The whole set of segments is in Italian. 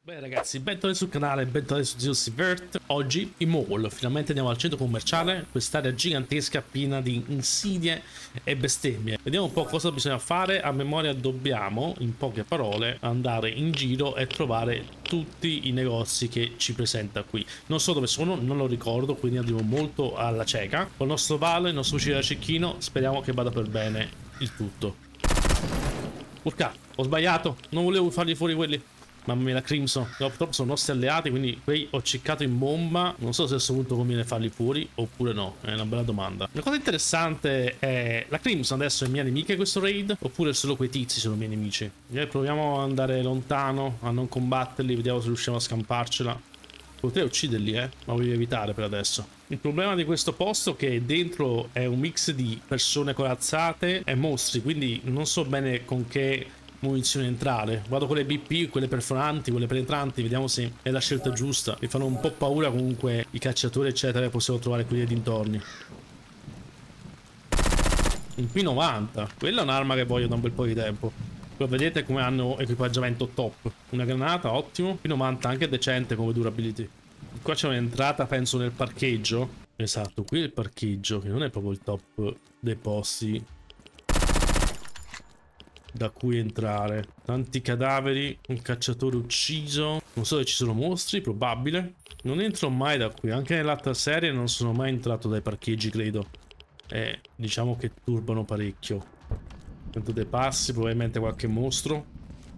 Beh ragazzi, bentornati sul canale, bentornati su ZeroSivert. Oggi in mall, finalmente andiamo al centro commerciale, quest'area gigantesca piena di insidie e bestemmie. Vediamo un po' cosa bisogna fare. A memoria dobbiamo, in poche parole, andare in giro e trovare tutti i negozi che ci presenta qui. Non so dove sono, non lo ricordo, quindi andiamo molto alla cieca. Con il nostro Vale, il nostro fucile da cecchino, speriamo che vada per bene il tutto. Urca, ho sbagliato, non volevo fargli fuori quelli. Mamma mia, la Crimson. Purtroppo sono nostri alleati, quindi quei ho ciccato in bomba. Non so se a questo punto conviene farli fuori oppure no. È una bella domanda. Una cosa interessante è... La Crimson adesso è mia nemica in questo raid? Oppure solo quei tizi sono miei nemici? Proviamo ad andare lontano, a non combatterli. Vediamo se riusciamo a scamparcela. Potrei ucciderli, ma voglio evitare per adesso. Il problema di questo posto è che dentro è un mix di persone corazzate e mostri, quindi non so bene con che munizioni entrare. Vado con le BP, quelle perforanti, quelle penetranti, vediamo se è la scelta giusta. Mi fanno un po' paura comunque i cacciatori eccetera che possiamo trovare qui nei dintorni. Un P90, quella è un'arma che voglio da un bel po' di tempo. Però vedete come hanno equipaggiamento top. Una granata, ottimo. P90 anche decente come durability. Qua c'è un'entrata, penso, nel parcheggio. Esatto, qui è il parcheggio, che non è proprio il top dei posti da cui entrare. Tanti cadaveri, un cacciatore ucciso. Non so se ci sono mostri, probabile. Non entro mai da qui, anche nell'altra serie non sono mai entrato dai parcheggi, credo. Diciamo che turbano parecchio. Sento dei passi, probabilmente qualche mostro.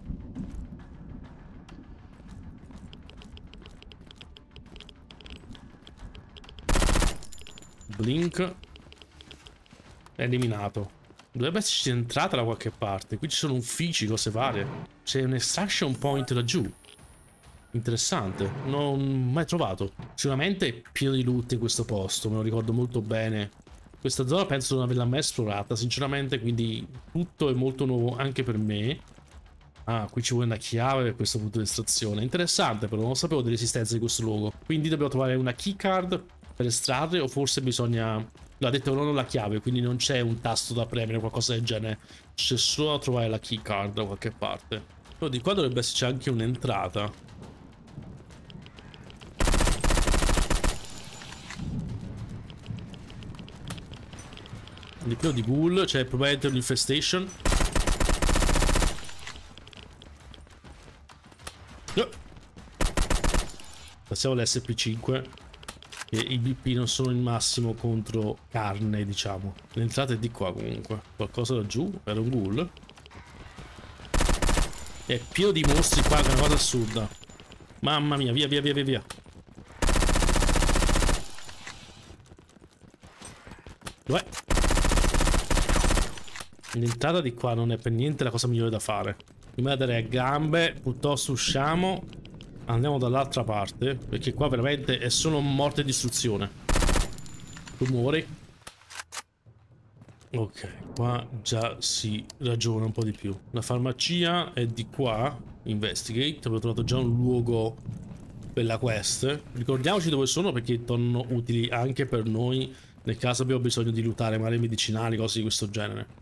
Blink. È eliminato. Dovrebbe esserci entrata da qualche parte. Qui ci sono uffici, cose varie. C'è un extraction point laggiù. Interessante. Non ho mai trovato. Sicuramente è pieno di loot in questo posto. Me lo ricordo molto bene. Questa zona penso di non averla mai esplorata, sinceramente. Quindi tutto è molto nuovo anche per me. Ah, qui ci vuole una chiave per questo punto di estrazione. Interessante però, non sapevo dell'esistenza di questo luogo. Quindi dobbiamo trovare una keycard per estrarre o forse bisogna... L'ha detto non ho la chiave, quindi non c'è un tasto da premere o qualcosa del genere. C'è solo da trovare la keycard da qualche parte. Però di qua dovrebbe esserci anche un'entrata. Di più di ghoul, c'è probabilmente un'infestation. Passiamo all'SP5. E i BP non sono il massimo contro carne, diciamo. L'entrata è di qua comunque. Qualcosa da giù? Era un ghoul? È pieno di mostri qua, che è una cosa assurda. Mamma mia, via, via, via, via, via. Dov'è? L'entrata di qua non è per niente la cosa migliore da fare. Prima di dare a gambe, piuttosto usciamo. Andiamo dall'altra parte, perché qua veramente è solo morte e distruzione. Tu muori. Ok, qua già si ragiona un po' di più. La farmacia è di qua. Investigate, abbiamo trovato già un luogo per la quest. Ricordiamoci dove sono perché tornano utili anche per noi nel caso abbiamo bisogno di lootare magari medicinali, cose di questo genere.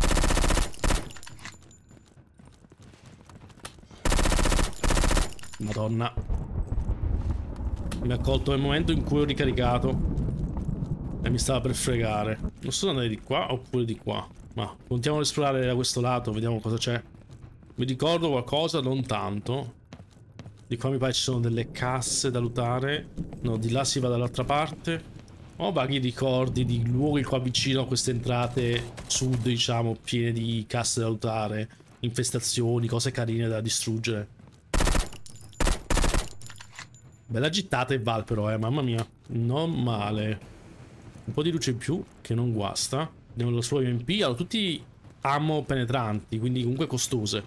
Madonna. Mi ha colto nel momento in cui ho ricaricato e mi stava per fregare. Non so andare di qua oppure di qua. Ma continuiamo ad esplorare da questo lato, vediamo cosa c'è. Mi ricordo qualcosa, non tanto. Di qua mi pare ci sono delle casse da lootare. No, di là si va dall'altra parte. Ho vaghi ricordi di luoghi qua vicino a queste entrate sud, diciamo, piene di casse da lootare, infestazioni, cose carine da distruggere. Bella gittata e Val però, mamma mia. Non male. Un po' di luce in più, che non guasta. Andiamo allo suo UMP. Allora, tutti ammo penetranti, quindi comunque costose.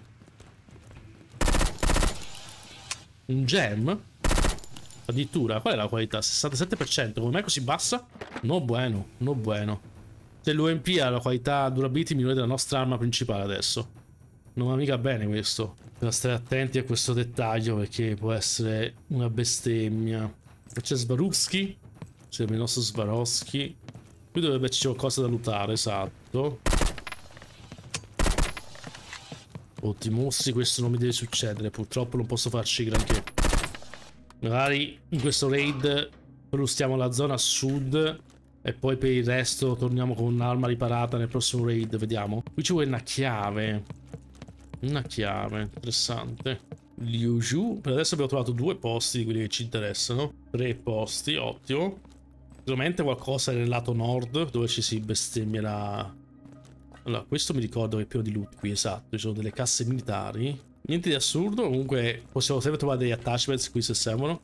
Un gem? Addirittura, qual è la qualità? 67%, come mai così bassa? No bueno, no bueno. Se l'UMP ha la qualità durability migliore della nostra arma principale adesso. Non va mica bene questo. Bisogna stare attenti a questo dettaglio perché può essere una bestemmia. C'è Swarovski. Sembra il nostro Swarovski. Qui dovrebbe esserci qualcosa da lootare, esatto. Oddio, mostri, questo non mi deve succedere. Purtroppo non posso farci granché. Magari in questo raid frustiamo la zona sud e poi per il resto torniamo con un'arma riparata nel prossimo raid. Vediamo. Qui ci vuole una chiave. Una chiave, interessante. Liu Ju. Per adesso abbiamo trovato 2 posti di quelli che ci interessano. 3 posti, ottimo. Sicuramente qualcosa nel lato nord dove ci si bestemmierà. Allora, questo mi ricordo che è pieno di loot qui, esatto. Ci sono delle casse militari. Niente di assurdo, comunque possiamo sempre trovare degli attachments qui se servono.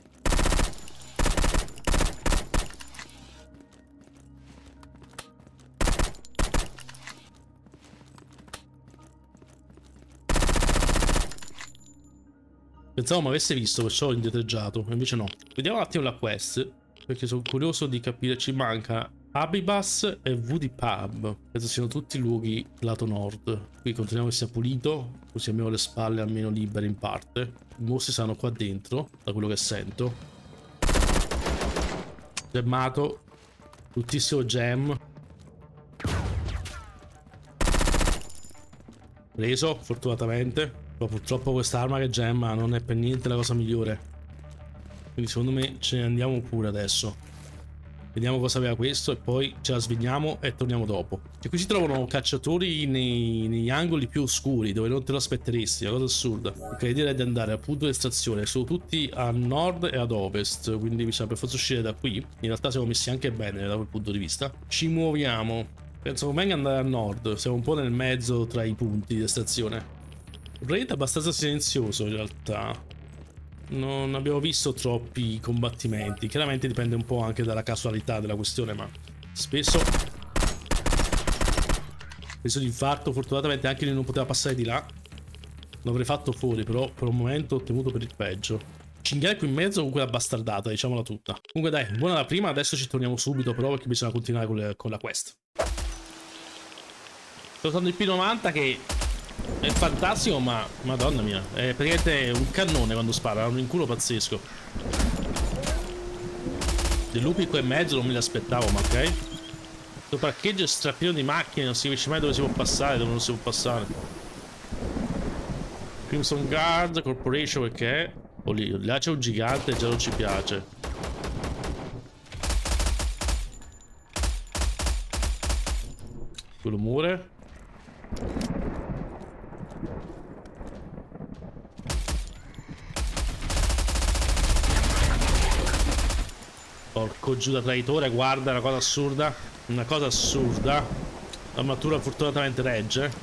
Pensavo mi avesse visto, perciò ho indietreggiato, invece no. Vediamo un attimo la quest, perché sono curioso di capire. Ci manca Abibas e Woody Pub. Penso siano tutti luoghi lato nord. Qui controlliamo che sia pulito, così abbiamo le spalle almeno libere in parte. I mostri saranno qua dentro, da quello che sento. Gemmato. Tuttissimo gem. Preso, fortunatamente. Ma purtroppo quest'arma che gemma non è per niente la cosa migliore. Quindi secondo me ce ne andiamo pure adesso. Vediamo cosa aveva questo e poi ce la svigniamo e torniamo dopo. E qui si trovano cacciatori negli angoli più oscuri, dove non te lo aspetteresti, è una cosa assurda. Ok, direi di andare al punto di estrazione. Sono tutti a nord e ad ovest, quindi bisogna per forza uscire da qui. In realtà siamo messi anche bene da quel punto di vista. Ci muoviamo. Penso convenga andare a nord, siamo un po' nel mezzo tra i punti di estrazione. Il raid è abbastanza silenzioso in realtà. Non abbiamo visto troppi combattimenti. Chiaramente dipende un po' anche dalla casualità della questione, ma spesso di infarto. Fortunatamente anche lui non poteva passare di là. L'avrei fatto fuori, però per un momento ho temuto per il peggio. Cinghiale qui in mezzo, comunque la bastardata, diciamola tutta. Comunque dai, buona la prima, adesso ci torniamo subito però perché bisogna continuare con la quest. Sto usando il P90 che è fantastico, ma madonna mia, è praticamente un cannone quando spara, ha un inculo pazzesco. Dei lupi qua in mezzo non me li aspettavo, ma ok. Questo parcheggio è strapieno di macchine, non si capisce mai dove si può passare, dove non si può passare. Crimson Guard Corporation, perché è? Oh lì, là c'è un gigante e già non ci piace. Quello mure. Porco giù da traditore, guarda, una cosa assurda. Una cosa assurda. L'armatura fortunatamente regge.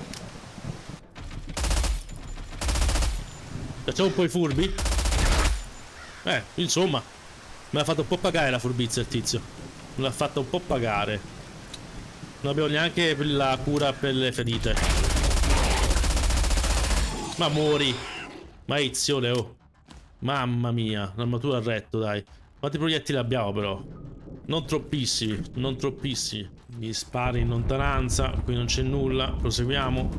Facciamo un po' i furbi. Insomma, me l'ha fatto un po' pagare la furbizia il tizio. Me l'ha fatto un po' pagare. Non abbiamo neanche la cura per le ferite. Ma muori. Maledizione, oh. Mamma mia, l'armatura a retto, dai. Quanti proiettili abbiamo però? Non troppissimi, non troppissimi. Gli spari in lontananza, qui non c'è nulla, proseguiamo.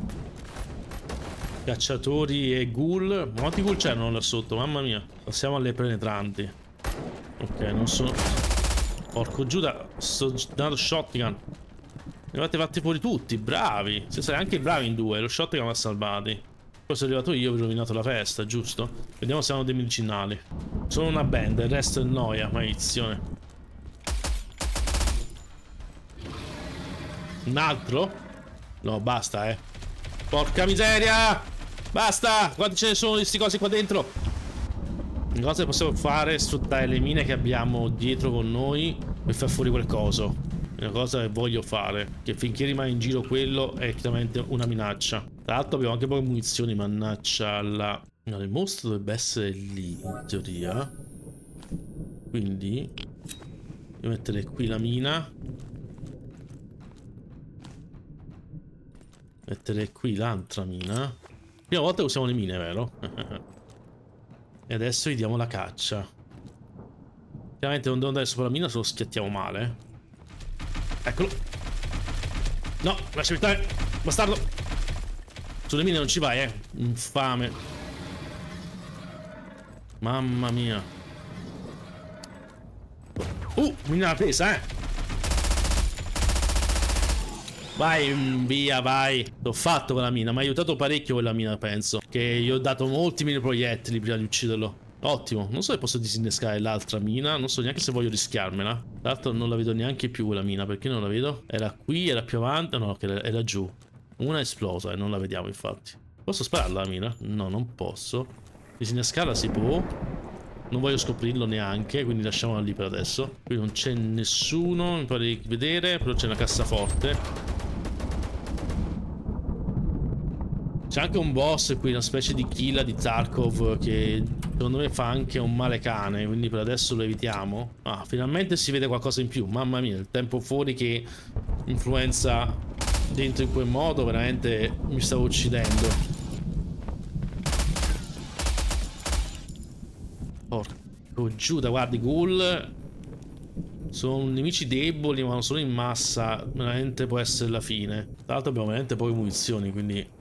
Cacciatori e ghoul. Quanti ghoul c'erano là sotto, mamma mia. Passiamo alle penetranti. Ok, non sono... Porco Giuda, sto dando shotgun. Ne avete fatti fuori tutti, bravi. Se sei anche bravi in due, lo shotgun l'ha salvati. Poi sono arrivato io, vi ho rovinato la festa, giusto? Vediamo se hanno dei medicinali. Sono una band, il resto è noia, maledizione. Un altro? No, basta, Porca miseria! Basta! Quanti ce ne sono di sti cosi qua dentro? Una cosa che possiamo fare è sfruttare le mine che abbiamo dietro con noi per far fuori quel coso. È una cosa che voglio fare, che finché rimane in giro quello è chiaramente una minaccia. Tra l'altro abbiamo anche poche munizioni, mannaggia alla... No, il mostro dovrebbe essere lì, in teoria. Quindi devo mettere qui la mina. Mettere qui l'altra mina. Prima volta usiamo le mine, vero? E adesso gli diamo la caccia. Chiaramente non devo andare sopra la mina se lo schiattiamo male. Eccolo. No, lasciami stare, bastardo. Sulle mine non ci vai, infame. Mamma mia. Mina la presa, Vai, via, vai. L'ho fatto con la mina. Mi ha aiutato parecchio quella mina, penso. Che gli ho dato molti mini proiettili prima di ucciderlo. Ottimo. Non so se posso disinnescare l'altra mina. Non so neanche se voglio rischiarmela. Tra l'altro non la vedo neanche più quella mina. Perché non la vedo? Era qui, era più avanti. No, che era giù. Una è esplosa e non la vediamo, infatti. Posso spararla la mina? No, non posso. Disinnescarla si può. Non voglio scoprirlo neanche, quindi lasciamola lì per adesso. Qui non c'è nessuno, mi pare di vedere, però c'è una cassaforte. C'è anche un boss qui, una specie di killa di Tarkov che secondo me fa anche un male cane, quindi per adesso lo evitiamo. Ah, finalmente si vede qualcosa in più. Mamma mia, il tempo fuori che influenza dentro in quel modo, veramente mi stavo uccidendo. Porco Giuda, guardi, i ghoul sono nemici deboli, ma non sono in massa. Veramente può essere la fine. Tra l'altro abbiamo veramente poche munizioni, quindi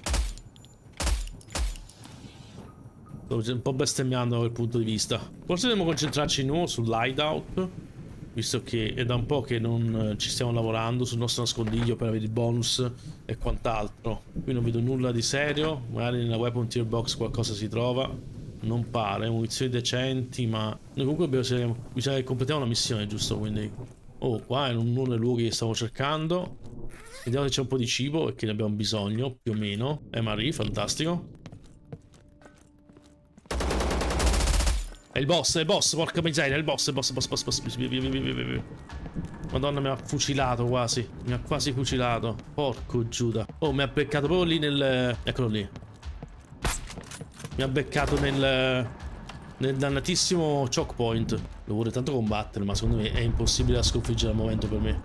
sto un po' bestemmiando da quel punto di vista. Forse dobbiamo concentrarci di nuovo sull'hideout, visto che è da un po' che non ci stiamo lavorando sul nostro nascondiglio per avere il bonus e quant'altro. Qui non vedo nulla di serio. Magari nella weapon tier box qualcosa si trova. Non pare, munizioni decenti, ma noi comunque bisogna che completiamo la missione, giusto? Quindi oh, qua è uno dei luoghi che stavo cercando. Vediamo se c'è un po' di cibo e che ne abbiamo bisogno, più o meno. Marie, fantastico. È il boss, porca miseria, è il boss, via. Madonna, mi ha fucilato quasi. Mi ha quasi fucilato. Porco Giuda. Oh, mi ha beccato proprio lì nel... Eccolo lì. Mi ha beccato nel dannatissimo choke point. Lo vorrei tanto combattere, ma secondo me è impossibile da sconfiggere al momento per me.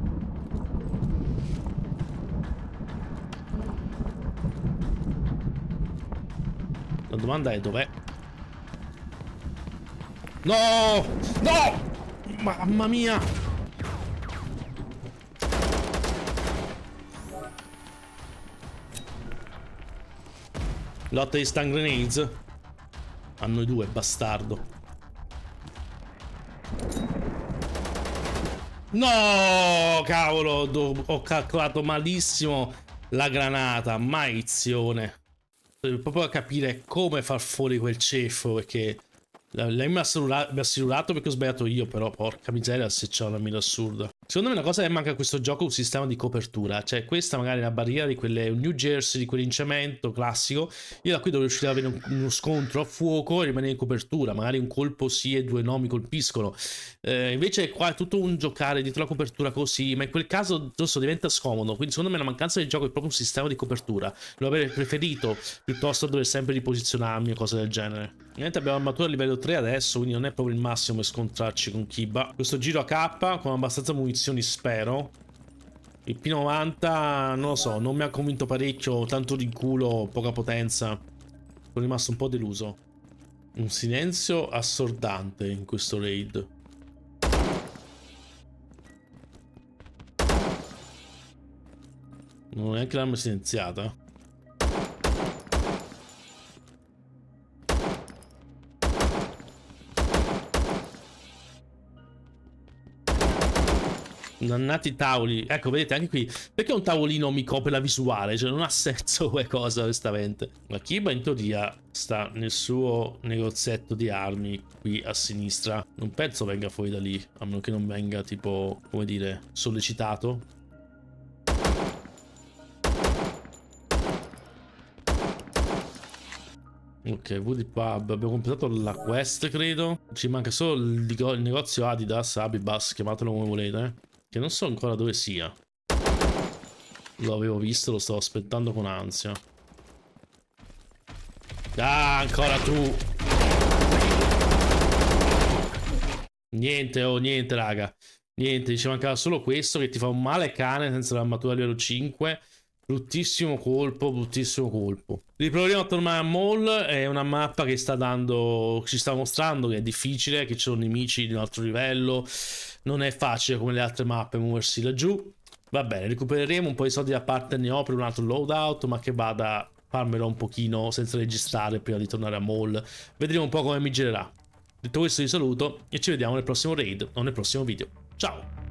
La domanda è dov'è? No! No! Mamma mia! Lotta di stun grenades. A noi due, bastardo. No! Cavolo, ho calcolato malissimo la granata. Maledizione. Devo proprio capire come far fuori quel ceffo, perché... Lei mi ha assicurato perché ho sbagliato io, però porca miseria se c'è una mira assurda. Secondo me una cosa che manca a questo gioco è un sistema di copertura. Cioè questa magari è una barriera di quelle, un New Jersey, di quell'inciamento classico. Io da qui dovrei riuscire ad avere uno scontro a fuoco e rimanere in copertura. Magari un colpo sì e due no mi colpiscono. Invece qua è tutto un giocare dietro la copertura così, ma in quel caso giusto diventa scomodo. Quindi secondo me la mancanza del gioco è proprio un sistema di copertura. Lo avrei preferito piuttosto dover sempre riposizionarmi o cose del genere. Niente, abbiamo armatura a livello 3 adesso, quindi non è proprio il massimo per scontrarci con Kiba. Questo giro a K con abbastanza munizioni, spero. Il P90 non lo so, non mi ha convinto parecchio, tanto di culo, poca potenza. Sono rimasto un po' deluso. Un silenzio assordante in questo raid. Non ho neanche l'arma silenziata. Dannati tavoli. Ecco, vedete anche qui. Perché un tavolino mi copre la visuale? Cioè non ha senso qualcosa, onestamente. La Kiba in teoria sta nel suo negozietto di armi qui a sinistra. Non penso venga fuori da lì, a meno che non venga tipo, come dire, sollecitato. Ok, Woody Pub, abbiamo completato la quest, credo. Ci manca solo il negozio Adidas, Abibas, chiamatelo come volete. Che non so ancora dove sia. Lo avevo visto, lo stavo aspettando con ansia. Ah, ancora tu. Niente, oh, niente, raga. Niente, ci mancava solo questo che ti fa un male cane senza l'armatura livello 5. Bruttissimo colpo, bruttissimo colpo. Riproviamo a tornare a Mall. È una mappa che ci sta mostrando che è difficile, che ci sono nemici di un altro livello. Non è facile come le altre mappe muoversi laggiù. Va bene, recupereremo un po' di soldi da parte, ne ho per un altro loadout, ma che vada a farmelo un pochino senza registrare prima di tornare a Mall. Vedremo un po' come mi girerà. Detto questo vi saluto e ci vediamo nel prossimo raid o nel prossimo video. Ciao!